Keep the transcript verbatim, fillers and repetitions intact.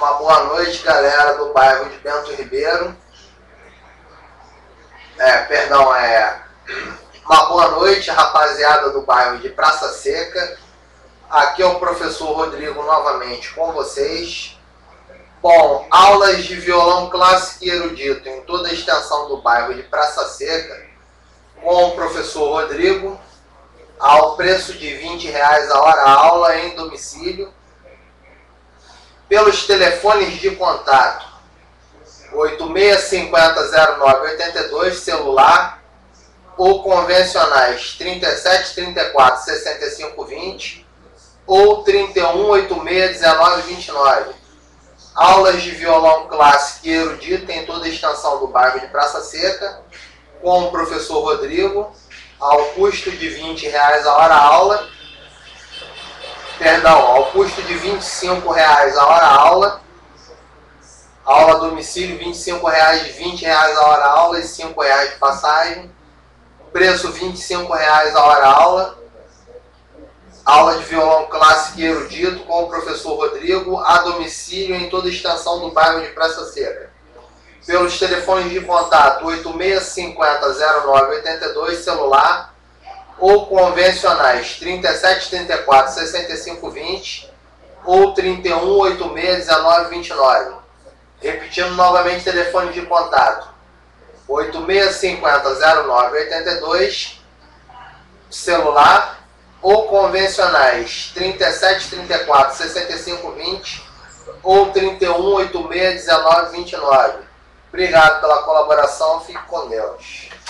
Uma boa noite, galera do bairro de Bento Ribeiro. É, perdão, é... Uma boa noite, rapaziada do bairro de Praça Seca. Aqui é o professor Rodrigo novamente com vocês. Bom, aulas de violão clássico e erudito em toda a extensão do bairro de Praça Seca com o professor Rodrigo, ao preço de vinte reais a hora aula em domicílio, pelos telefones de contato oito seis cinco zero zero nove oito dois, celular, ou convencionais trinta e sete, trinta e quatro, sessenta e cinco, vinte ou trinta e um, oitenta e seis, dezenove, vinte e nove. Aulas de violão clássico e erudito em toda a extensão do bairro de Praça Seca com o professor Rodrigo, ao custo de vinte reais a hora aula, perdão, ao custo de vinte e cinco reais a hora aula, aula a domicílio vinte e cinco reais, vinte reais a hora aula e cinco reais de passagem, preço vinte e cinco reais a hora aula, aula de violão clássico e erudito com o professor Rodrigo, a domicílio em toda a extensão do bairro de Praça Seca. Pelos telefones de contato oito seis cinco zero zero nove oito dois, celular, ou convencionais trinta e sete, trinta e quatro, sessenta e cinco, vinte ou trinta e um, oitenta e seis, dezenove, vinte e nove. Repetindo novamente o telefone de contato oito seis cinco zero zero nove oito dois, celular, ou convencionais trinta e sete, trinta e quatro, sessenta e cinco, vinte ou trinta e um, oitenta e seis, dezenove, vinte e nove. Obrigado pela colaboração, fique com Deus.